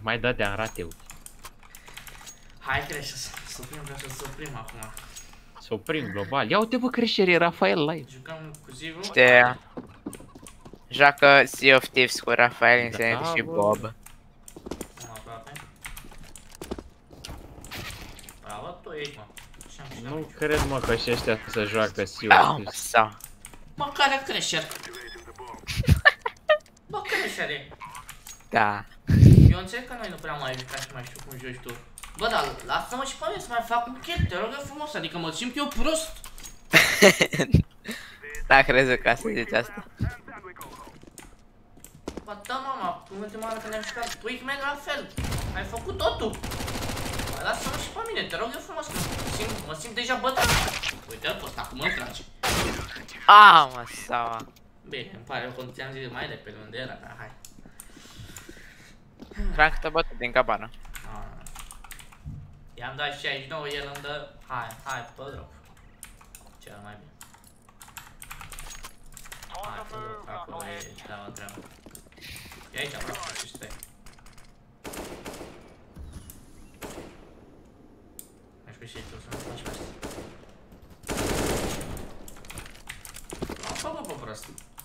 Mai dădea în rateu. Hai, crește, să oprim, vreau să oprim acum. Să oprim global. Ia uite bă creștere, Rafael live. Jucăm cu Zivu? Știa. Joacă Sea of Thieves cu Rafael, Insanity și bă. Bob. Am aproape. Bravo, tu ești, mă. Nu cred mă că și ăștia să joacă Sea of Thieves. Sau. Mă, care creșter? Bă, creștere. Da. Eu înțeleg că noi nu prea mai jucat și mai știu cum joci tu. Bă, dar lasă-mă și pe mine să mai fac un kill, te rog eu frumos, adică mă simt eu prost. Da, crezut că asta zici asta. Bă, da, mama, ultima oară când am jucat Wigman la fel. Ai făcut totul. Bă, lasă-mă și pe mine, te rog eu frumos, că mă simt deja bătrân. Uite-l pe ăsta, cum îl trage. Mă, saua. Bine, îmi pare, eu ți-am zis mai repede unde era, dar hai. Cred că te bătut din cabană. I-am dat 69, el îmi dă... Hai, pe drop. Cel mai bine. Hai, pe drop, că acolo e treaba. E aici, aproape, și stai. Mai știu și aici, o să nu faci asta. Lasă, bă, prost.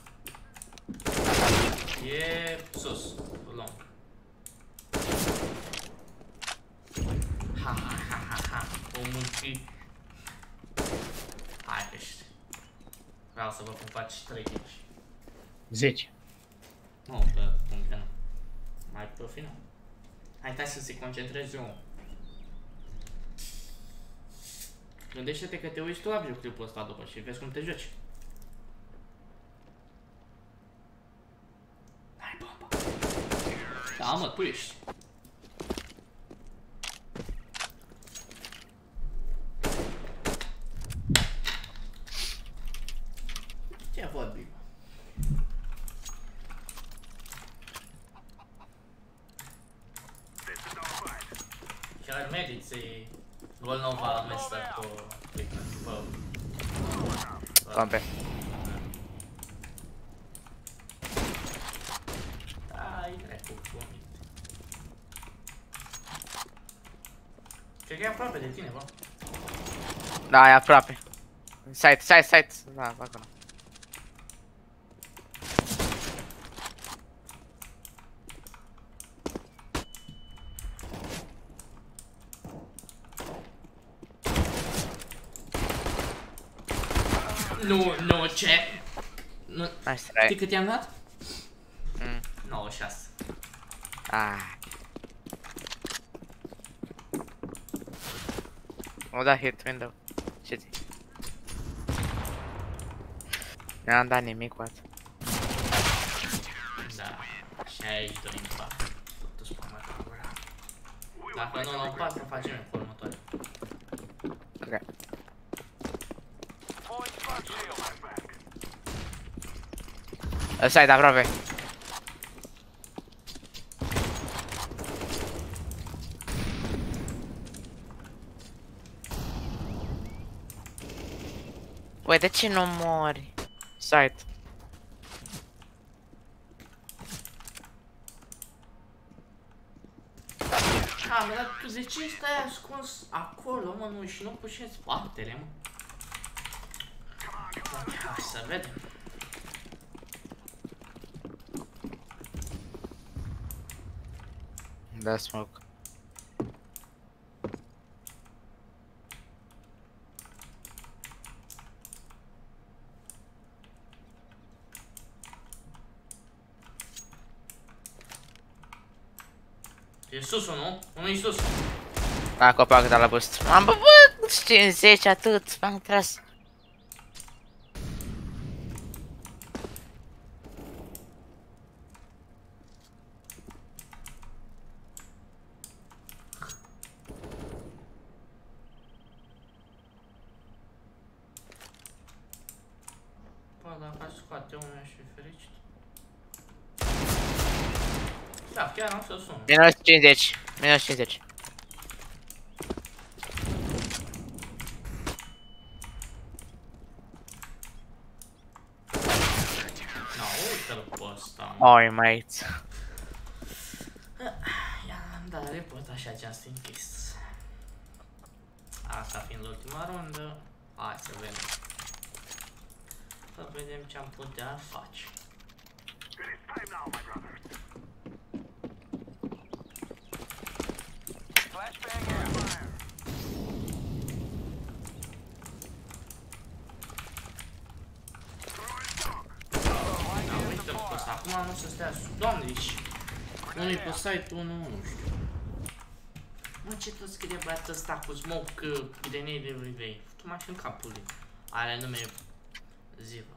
E sus, lung. Ha, o mulți. Hai pește. Vreau să vă cum faci 3 kills. 10. Nu, pe puncte nu. Mai pe final. Hai, să se concentreze omul. Gândește-te că te uiți tu la videoclipul ăsta după și vezi cum te joci. Hai, bomba. Da, mă, tu ești. Ce vorbi? Chiar meriți gol nou la mesă cu Wigman. Compe. Ai dracu cu minte. Cred că e aproape de tine, bă. Da, e aproape. Site. Da, acolo. Nu, ce? Nu. Nice Știi try. cât i-am dat? 96. O da hit window. Ce zi? N-am dat nimic cu asta. Da. Și aici dă impact. Totul spamat acolo. Dacă nu luăm 4, facem cu următoare. Ok. Site aproape. Băi, de ce nu mori? Site. Dar tu de ce stai ascuns acolo, mă, nu, și nu puși în spatele, mă? Hai să vedem. Da, smoke. E sus unul, unul e sus. Da, copac de la boost. M-am băbăt 50 atât, m-am tras. Bă, dacă aș scoate unul, aș fi fericit. Da, chiar am să sun. Minus 50. Minus 50. Na, uite-l pe ăsta. Oi, mate. Ia, Da, report așa just in case. Asta fiind ultima rundă, hai să vedem. Să vedem ce am putea face. Da, uităm că ăsta acum nu se stea sub. Doamne, deci unul pe site-ul, nu știu. Mă, ce tot scrie băiatul ăsta cu smoke grenade everyday? Tu m-aș în capul lui. Are nume Ziva.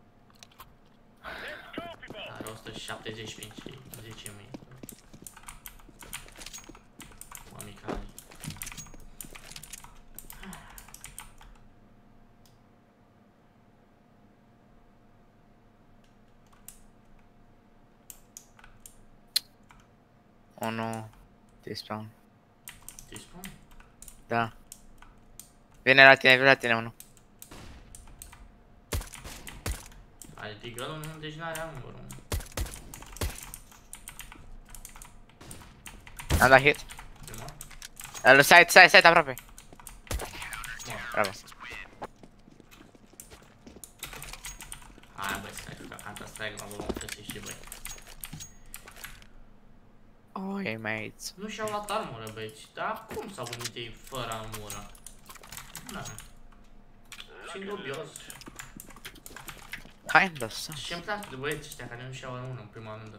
Are 175 și 10.000. Mămicali. Oh nu. T-spawn. Te spun? Da. Vine la tine unul. Are tigălul, nu, deci n-are numărul. Am dat hit. Prima? Site aproape. Bravo. Hai băi, stai, juca Counter-Strike la volum că și băi. Oi, mates. Nu și-au luat armură băici, dar cum s-au gândit ei fără armură? Da. Și dubios. Kinda, să. Și îmi place de băieți ăștia care nu și-au armură în prima rundă.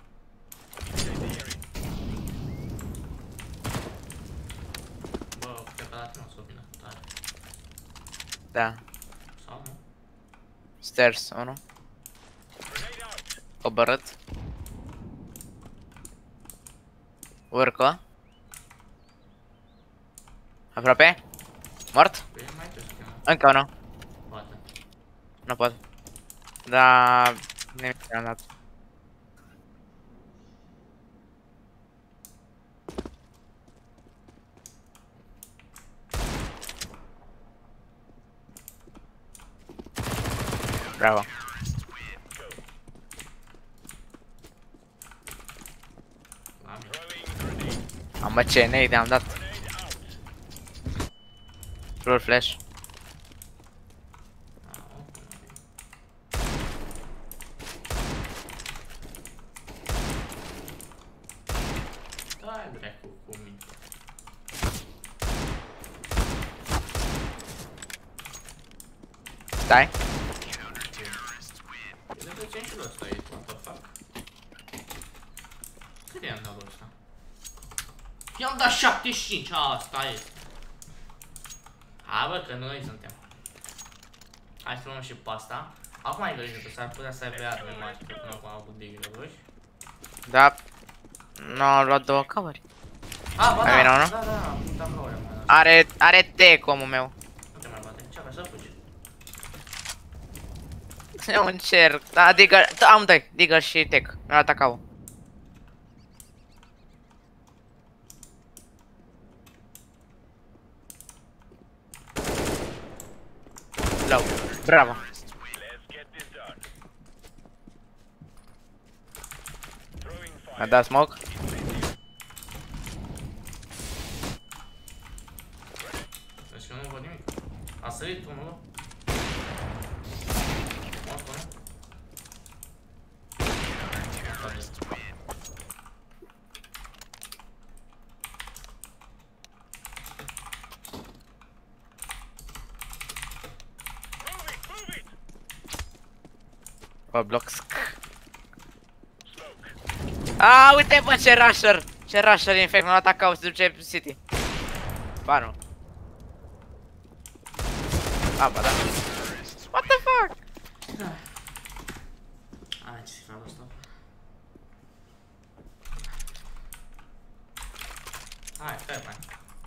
Bă, cred că la tine o să vină tare. Da. Sau nu? Stairs, unul. Coborât. Urcă. Aproape. Mort. Păi mai te schimă. Încă unul. Poate. Nu pot. Da, nimic n-am dat. Bravo. La mine. Am bă, ce nade am dat. Floor flash. Dai dracu cu mine. Stai. De ce și ăsta e, what the fuck? Cât i-am dat ăsta? I-am dat 75, asta este. Hai bă, că noi suntem. Hai să luăm și pe asta. Acum ai grijă că s-ar putea să aibă arme mari, că până acum am avut digger, Da. Nu am luat două coveri. Ah, ba Ai da, venit, da, da, da, covere, mă, Are T-comul meu. nu te mai bate, ce avea, să fugi. Eu încerc. Da, Digger, amândoi, Digger și Tech. Mi-au atacat-o. Low. Bravo. Mi-a dat smoke. Deci eu nu văd nimic. A sărit unul, bă. Mă spune. Roblox. Ah, uite bă ce rusher! Ce rusher infect, m-a atacat, se duce City. Ba nu. Ah, ba da. What the fuck? Hai, ce se fac asta? Hai, stai mai.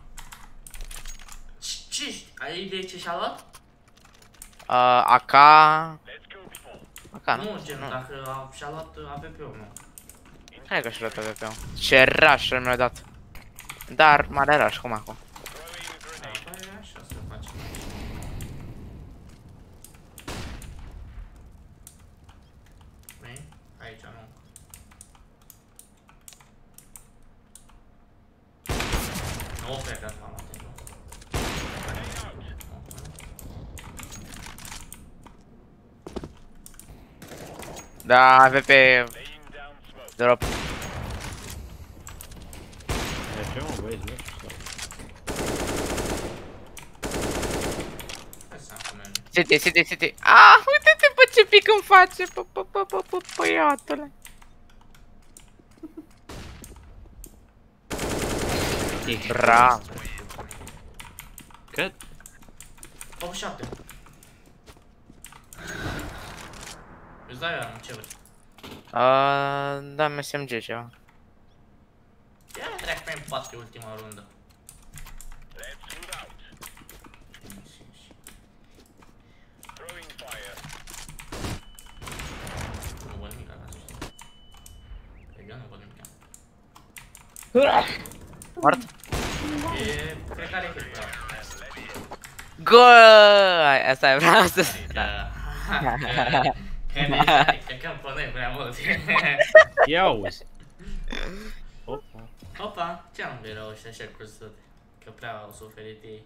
Ce? Ai idee ce și-a luat? AK... AK, nu? Nu, gen, dacă și-a luat AVP-ul, nu. Hai că și-a luat AVP-ul. Ce rusher mi-a dat. Dar, mare rush, cum acum? Da, păi așa se face. Vei? Aici, nu. O plecat mama te rog. Da, avea pe drop. Mergem, mă, băieți, nu știu sau. Hai să am merge. City. Ah, uite-te pe ce pic îmi face, băiatule. Bravo. Cât? 87. Îți dai eu ce vrei. Da, MSMG ceva. Ia trec pe M4 ultima rundă. Nu văd nimic acasă, știi? Eu nu văd nimic. Mort? E... cred că are hit, da. Gol! Asta e vreau să... Cred că îmi pune prea mult. Ia auzi. Opa. Opa, ce am de rău ăștia așa crezut? Că prea au suferit ei.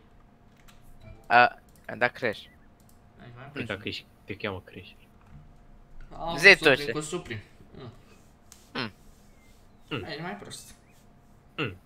Da, crești. Nu dacă ești, te cheamă Crești. Zi tu ce. Cu supli. E mai prost.